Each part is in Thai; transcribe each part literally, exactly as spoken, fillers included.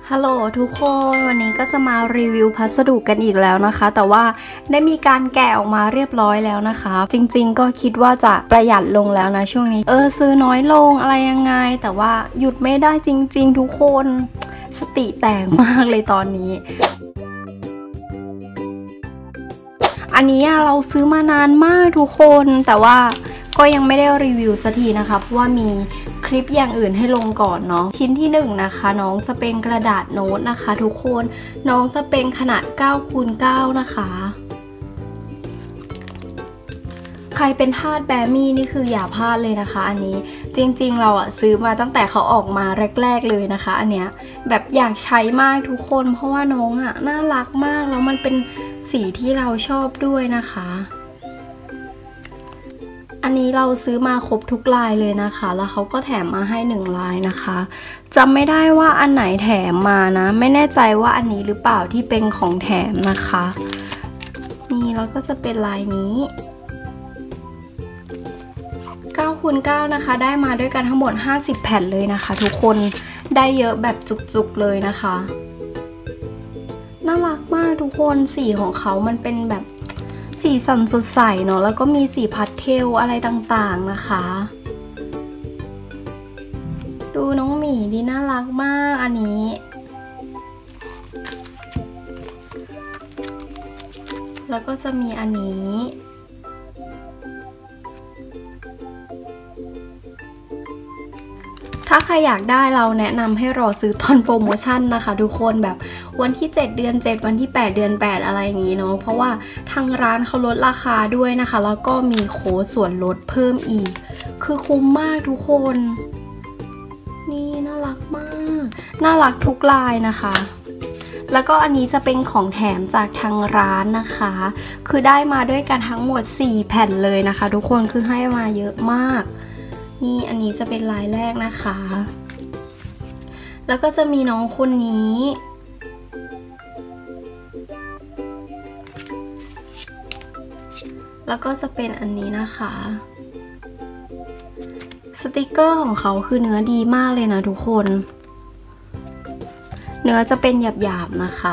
ฮัลโหลทุกคนวันนี้ก็จะมารีวิวพัสดุกันอีกแล้วนะคะแต่ว่าได้มีการแกะออกมาเรียบร้อยแล้วนะคะจริงๆก็คิดว่าจะประหยัดลงแล้วนะช่วงนี้เออซื้อน้อยลงอะไรยังไงแต่ว่าหยุดไม่ได้จริงๆทุกคนสติแตกมากเลยตอนนี้อันนี้เราซื้อมานานมากทุกคนแต่ว่าก็ยังไม่ได้รีวิวสักทีนะคะเพราะว่ามีคลิปอย่างอื่นให้ลงก่อนเนาะชิ้นที่หนึ่งนะคะน้องจะเป็นกระดาษโน้ตนะคะทุกคนน้องจะเป็นขนาดเก้าคูณเก้านะคะใครเป็นทาสแบมี่นี่คืออย่าพลาดเลยนะคะอันนี้จริงๆเราอะซื้อมาตั้งแต่เขาออกมาแรกๆเลยนะคะอันเนี้ยแบบอยากใช้มากทุกคนเพราะว่าน้องอะน่ารักมากแล้วมันเป็นสีที่เราชอบด้วยนะคะอันนี้เราซื้อมาครบทุกลายเลยนะคะแล้วเขาก็แถมมาให้หนึ่งลายนะคะจำไม่ได้ว่าอันไหนแถมมานะไม่แน่ใจว่าอันนี้หรือเปล่าที่เป็นของแถมนะคะนี่แล้วก็จะเป็นลายนี้เก้าคูณเก้านะคะได้มาด้วยกันทั้งหมดห้าสิบแผ่นเลยนะคะทุกคนได้เยอะแบบจุกๆเลยนะคะน่ารักมากทุกคนสีของเขามันเป็นแบบสีสันสดใสเนาะแล้วก็มีสีพาสเทลอะไรต่างๆนะคะดูน้องหมีดีน่ารักมากอันนี้แล้วก็จะมีอันนี้ถ้าใครอยากได้เราแนะนำให้รอซื้อตอนโปรโมชั่นนะคะทุกคนแบบวันที่เจ็ดเดือนเจ็ดวันที่แปดเดือนแปดอะไรอย่างนี้เนาะเพราะว่าทางร้านเขาลดราคาด้วยนะคะแล้วก็มีโค้ดส่วนลดเพิ่มอีกคือคุ้มมากทุกคนนี่น่ารักมากน่ารักทุกลายนะคะแล้วก็อันนี้จะเป็นของแถมจากทางร้านนะคะคือได้มาด้วยกันทั้งหมดสี่แผ่นเลยนะคะทุกคนคือให้มาเยอะมากนี่อันนี้จะเป็นลายแรกนะคะแล้วก็จะมีน้องคนนี้แล้วก็จะเป็นอันนี้นะคะสติกเกอร์ของเขาคือเนื้อดีมากเลยนะทุกคนเนื้อจะเป็นหยาบๆนะคะ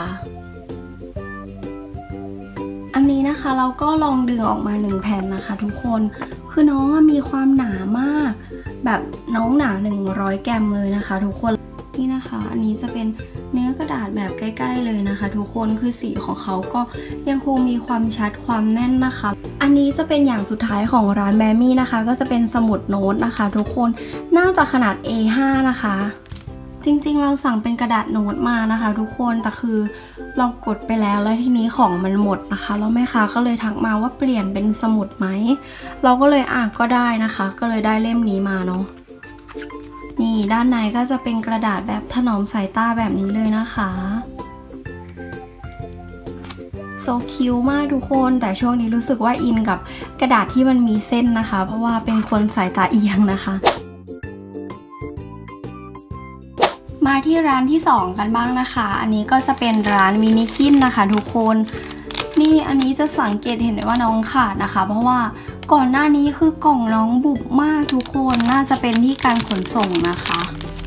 อันนี้นะคะเราก็ลองดึงออกมาหนึ่งแผ่นนะคะทุกคนคือน้องมีความหนามากแบบน้องหนาหนึ่งร้อยแกรมเลยนะคะทุกคนนี่นะคะอันนี้จะเป็นเนื้อกระดาษแบบใกล้ๆเลยนะคะทุกคนคือสีของเขาก็ยังคงมีความชัดความแน่นนะคะอันนี้จะเป็นอย่างสุดท้ายของร้านแบมี่นะคะก็จะเป็นสมุดโน้ตนะคะทุกคนน่าจะขนาด เอ ห้า นะคะจริงๆเราสั่งเป็นกระดาษโน้ตมานะคะทุกคนแต่คือเรากดไปแล้วแล้วทีนี้ของมันหมดนะคะแล้วแม่ค้าก็เลยทักมาว่าเปลี่ยนเป็นสมุดไหมเราก็เลยอ่ะก็ได้นะคะก็เลยได้เล่มนี้มาเนาะนี่ด้านในก็จะเป็นกระดาษแบบถนอมสายตาแบบนี้เลยนะคะโซคิวมากทุกคนแต่ช่วงนี้รู้สึกว่าอินกับกระดาษที่มันมีเส้นนะคะเพราะว่าเป็นคนสายตาเอียงนะคะมาที่ร้านที่สองกันบ้างนะคะอันนี้ก็จะเป็นร้านมินิกินนะคะทุกคนนี่อันนี้จะสังเกตเห็นได้ว่าน้องขาดนะคะเพราะว่าก่อนหน้านี้คือกล่องน้องบุบมากทุกคนน่าจะเป็นที่การขนส่งนะคะ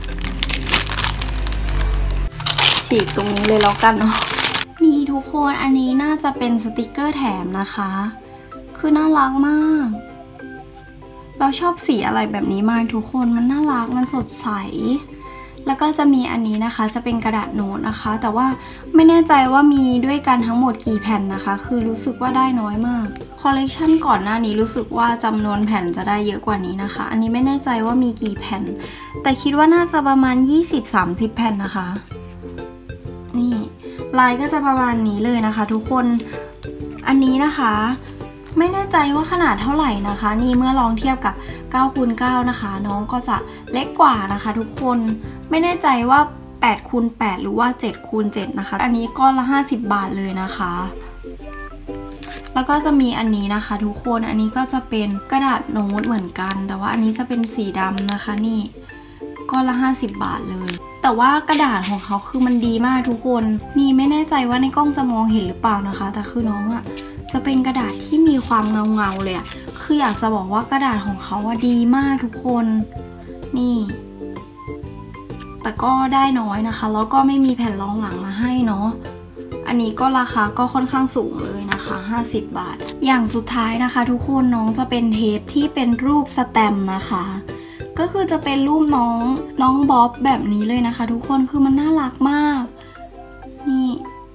ฉีกตรงนี้เลยแล้วกันเนาะนี่ทุกคนอันนี้น่าจะเป็นสติกเกอร์แถมนะคะคือน่ารักมากเราชอบสีอะไรแบบนี้มากทุกคนมันน่ารักมันสดใสแล้วก็จะมีอันนี้นะคะจะเป็นกระดาษโน้ตนะคะแต่ว่าไม่แน่ใจว่ามีด้วยกันทั้งหมดกี่แผ่นนะคะคือรู้สึกว่าได้น้อยมากคอลเลกชันก่อนหน้านี้รู้สึกว่าจำนวนแผ่นจะได้เยอะกว่านี้นะคะอันนี้ไม่แน่ใจว่ามีกี่แผ่นแต่คิดว่าน่าจะประมาณ ยี่สิบถึงสามสิบ แผ่นนะคะนี่ลายก็จะประมาณนี้เลยนะคะทุกคนอันนี้นะคะไม่แน่ใจว่าขนาดเท่าไหร่นะคะนี่เมื่อลองเทียบกับเก้าคูณเก้านะคะน้องก็จะเล็กกว่านะคะทุกคนไม่แน่ใจว่าแปดคูณแปดหรือว่าเจ็ดคูณเจ็ดนะคะอันนี้ก้อนละห้าสิบบาทเลยนะคะแล้วก็จะมีอันนี้นะคะทุกคนอันนี้ก็จะเป็นกระดาษโน้ตเหมือนกันแต่ว่าอันนี้จะเป็นสีดำนะคะนี่ก้อนละห้าสิบบาทเลยแต่ว่ากระดาษของเขาคือมันดีมากทุกคนนี่ไม่แน่ใจว่าในกล้องจะมองเห็นหรือเปล่านะคะแต่คือน้องอะจะเป็นกระดาษที่มีความเงาเงาเลยอะคืออยากจะบอกว่ากระดาษของเขาว่าดีมากทุกคนนี่แต่ก็ได้น้อยนะคะแล้วก็ไม่มีแผ่นรองหลังมาให้เนาะอันนี้ก็ราคาก็ค่อนข้างสูงเลยนะคะห้าสิบบาทอย่างสุดท้ายนะคะทุกคนน้องจะเป็นเทปที่เป็นรูปสแตมป์นะคะก็คือจะเป็นรูปน้องน้องบ๊อบแบบนี้เลยนะคะทุกคนคือมันน่ารักมากนี่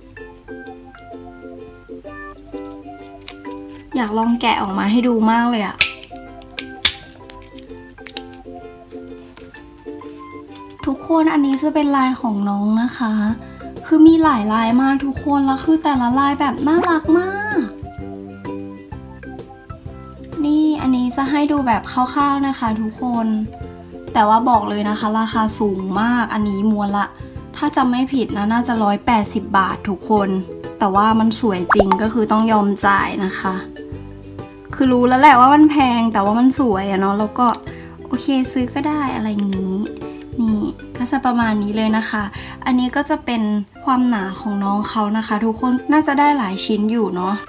อยากลองแกะออกมาให้ดูมากเลยอะทุกคนอันนี้จะเป็นลายของน้องนะคะคือมีหลายลายมากทุกคนแล้วคือแต่ละลายแบบน่ารักมากนี่อันนี้จะให้ดูแบบคร่าวๆนะคะทุกคนแต่ว่าบอกเลยนะคะราคาสูงมากอันนี้ม้วนละถ้าจำไม่ผิดนะน่าจะร้อยแปดสิบบาททุกคนแต่ว่ามันสวยจริงก็คือต้องยอมจ่ายนะคะคือรู้แล้วแหละว่ามันแพงแต่ว่ามันสวยอะเนาะแล้วก็โอเคซื้อก็ได้อะไรอย่างนี้นี่ก็จะประมาณนี้เลยนะคะอันนี้ก็จะเป็นความหนาของน้องเขานะคะทุกคนน่าจะได้หลายชิ้นอยู่เนาะ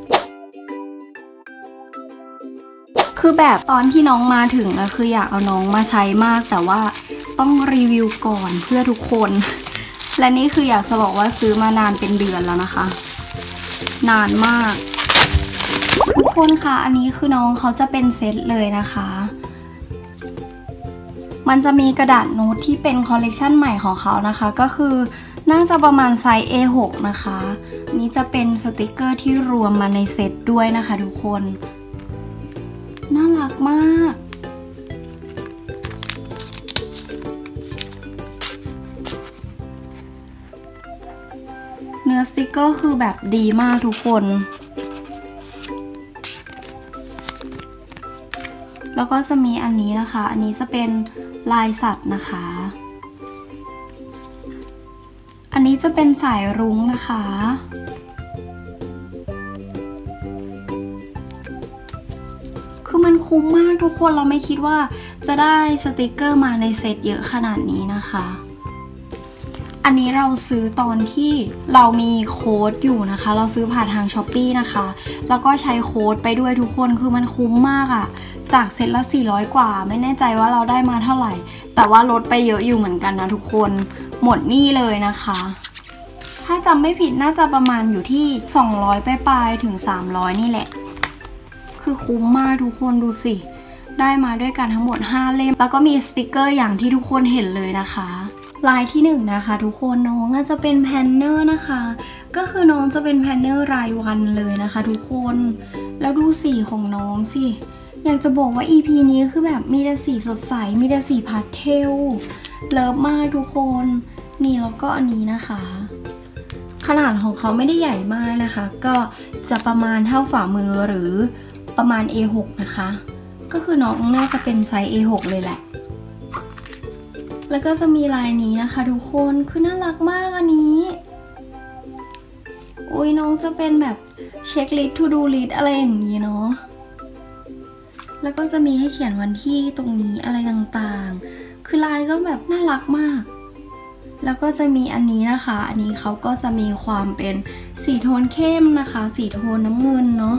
คือแบบตอนที่น้องมาถึงนะคืออยากเอาน้องมาใช้มากแต่ว่าต้องรีวิวก่อนเพื่อทุกคนและนี่คืออยากจะบอกว่าซื้อมานานเป็นเดือนแล้วนะคะนานมากทุกคนคะอันนี้คือน้องเขาจะเป็นเซตเลยนะคะมันจะมีกระดาษโน้ตที่เป็นคอลเลกชันใหม่ของเขานะคะก็คือน่าจะประมาณไซส์ เอ หก นะคะนี่จะเป็นสติกเกอร์ที่รวมมาในเซตด้วยนะคะทุกคนน่ารักมากเนื้อสติกเกอร์คือแบบดีมากทุกคนแล้วก็จะมีอันนี้นะคะอันนี้จะเป็นลายสัตว์นะคะอันนี้จะเป็นสายรุ้งนะคะคือมันคุ้มมากทุกคนเราไม่คิดว่าจะได้สติกเกอร์มาในเซตเยอะขนาดนี้นะคะอันนี้เราซื้อตอนที่เรามีโค้ดอยู่นะคะเราซื้อผ่านทาง ช้อปปี้ นะคะแล้วก็ใช้โค้ดไปด้วยทุกคนคือมันคุ้มมากอะจากเซตละสี่ร้อยกว่าไม่แน่ใจว่าเราได้มาเท่าไหร่แต่ว่าลดไปเยอะอยู่เหมือนกันนะทุกคนหมดนี่เลยนะคะถ้าจำไม่ผิดน่าจะประมาณอยู่ที่สองร้อยปลายๆถึงสามร้อยนี่แหละคือคุ้มมากทุกคนดูสิได้มาด้วยกันทั้งหมดห้าเล่มแล้วก็มีสติกเกอร์อย่างที่ทุกคนเห็นเลยนะคะลายที่หนึ่งนะคะทุกคนน้องจะเป็นแพนเนอร์นะคะก็คือน้องจะเป็นแพนเนอร์รายวันเลยนะคะทุกคนแล้วดูสีของน้องสิอยากจะบอกว่า อี พี นี้คือแบบมีแต่สีสดใสมีแต่สีพาสเทลเลิฟมากทุกคนนี่แล้วก็อันนี้นะคะขนาดของเขาไม่ได้ใหญ่มากนะคะก็จะประมาณเท่าฝ่ามือหรือประมาณ เอ หก นะคะก็คือน้องน่าจะเป็นไซส์ เอ หก เลยแหละแล้วก็จะมีลายนี้นะคะทุกคนคือน่ารักมากอันนี้โอ้ยน้องจะเป็นแบบเช็คลิสต์ ทู ดู ลิสต์ อะไรอย่างนี้เนาะแล้วก็จะมีให้เขียนวันที่ตรงนี้อะไรต่างๆคือลายก็แบบน่ารักมากแล้วก็จะมีอันนี้นะคะอันนี้เขาก็จะมีความเป็นสีโทนเข้มนะคะสีโทนน้ำเงินเนาะ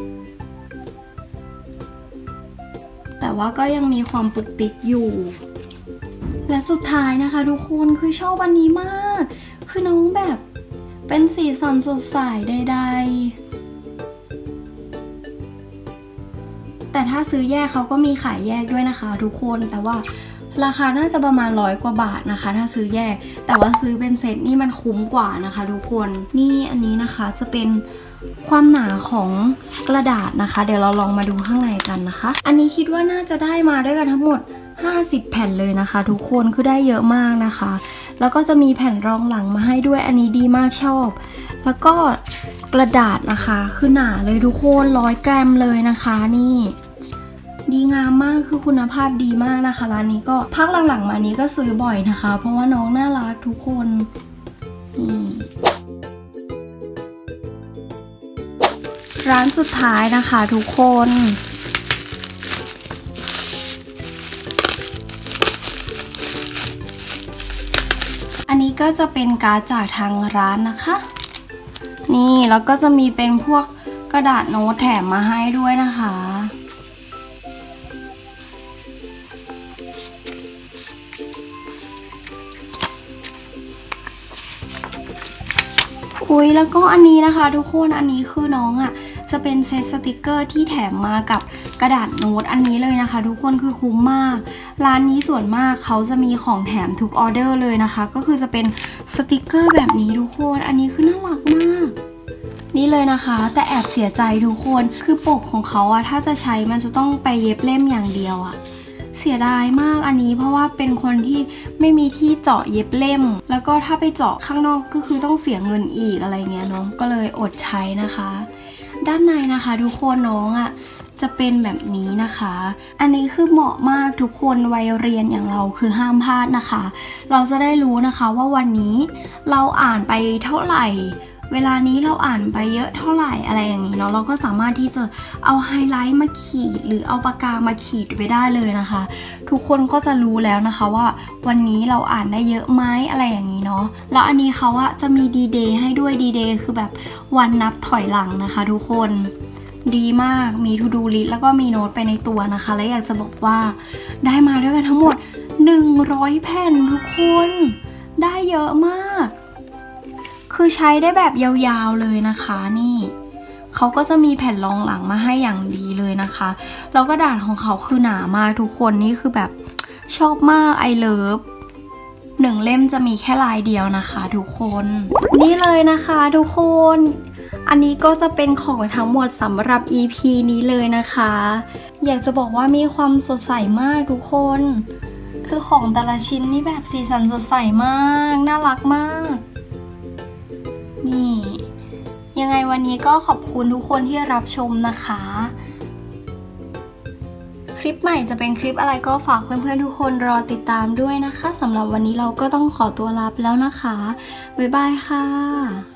แต่ว่าก็ยังมีความปุกปิกอยู่และสุดท้ายนะคะทุกคนคือชอบอันนี้มากคือน้องแบบเป็นสีสันสดใสใดๆแต่ถ้าซื้อแยกเขาก็มีขายแยกด้วยนะคะทุกคนแต่ว่าราคาน่าจะประมาณร้อยกว่าบาทนะคะถ้าซื้อแยกแต่ว่าซื้อเป็นเซตนี่มันคุ้มกว่านะคะทุกคนนี่อันนี้นะคะจะเป็นความหนาของกระดาษนะคะเดี๋ยวเราลองมาดูข้างในกันนะคะอันนี้คิดว่าน่าจะได้มาด้วยกันทั้งหมดห้าสิบแผ่นเลยนะคะทุกคนคือได้เยอะมากนะคะแล้วก็จะมีแผ่นรองหลังมาให้ด้วยอันนี้ดีมากชอบแล้วก็กระดาษนะคะคือหนาเลยทุกคนร้อยกรัมเลยนะคะนี่ดีงามมากคือคุณภาพดีมากนะคะร้านนี้ก็พักหลังๆมานี้ก็ซื้อบ่อยนะคะเพราะว่าน้องน่ารักทุกคนนี่ร้านสุดท้ายนะคะทุกคนอันนี้ก็จะเป็นการ์ดจากทางร้านนะคะนี่แล้วก็จะมีเป็นพวกกระดาษโน้ตแถมมาให้ด้วยนะคะอุ้ยแล้วก็อันนี้นะคะทุกคนอันนี้คือน้องอ่ะจะเป็นเซตสติกเกอร์ที่แถมมากับกระดาษโน้ตอันนี้เลยนะคะทุกคนคือคุ้มมากร้านนี้ส่วนมากเขาจะมีของแถมทุกออเดอร์เลยนะคะก็คือจะเป็นสติกเกอร์แบบนี้ทุกคนอันนี้คือน่ารักมากนี่เลยนะคะแต่แอบเสียใจทุกคนคือปกของเขาอะถ้าจะใช้มันจะต้องไปเย็บเล่มอย่างเดียวอะเสียดายมากอันนี้เพราะว่าเป็นคนที่ไม่มีที่เจาะเย็บเล่มแล้วก็ถ้าไปเจาะข้างนอกก็คือต้องเสียเงินอีกอะไรเงี้ยเนาะก็เลยอดใช้นะคะด้านในนะคะทุกคนน้องอะจะเป็นแบบนี้นะคะอันนี้คือเหมาะมากทุกคนวัยเรียนอย่างเราคือห้ามพลาดนะคะเราจะได้รู้นะคะว่าวันนี้เราอ่านไปเท่าไหร่เวลานี้เราอ่านไปเยอะเท่าไหร่อะไรอย่างนี้เนาะเราก็สามารถที่จะเอาไฮไลท์มาขีดหรือเอาปากกามาขีดไว้ได้เลยนะคะทุกคนก็จะรู้แล้วนะคะว่าวันนี้เราอ่านได้เยอะไหมอะไรอย่างนี้เนาะแล้วอันนี้เขาอะจะมีดีเดย์ให้ด้วยดีเดย์คือแบบวันนับถอยหลังนะคะทุกคนดีมากมี to do list แล้วก็มีโน้ตไปในตัวนะคะและอยากจะบอกว่าได้มาด้วยกันทั้งหมดหนึ่งร้อยแผ่นทุกคนได้เยอะมากคือใช้ได้แบบยาวๆเลยนะคะนี่เขาก็จะมีแผ่นรองหลังมาให้อย่างดีเลยนะคะแล้วกระดาษของเขาคือหนามากทุกคนนี่คือแบบชอบมากไอเลิฟหนึ่งเล่มจะมีแค่ลายเดียวนะคะทุกคนนี่เลยนะคะทุกคนอันนี้ก็จะเป็นของทั้งหมดสำหรับ อี พี นี้เลยนะคะอยากจะบอกว่ามีความสดใสมากทุกคนคือของแต่ละชิ้นนี่แบบสีสันสดใสมากน่ารักมากนี่ยังไงวันนี้ก็ขอบคุณทุกคนที่รับชมนะคะคลิปใหม่จะเป็นคลิปอะไรก็ฝากเพื่อนๆทุกคนรอติดตามด้วยนะคะสำหรับวันนี้เราก็ต้องขอตัวลาไปแล้วนะคะบ๊ายบายค่ะ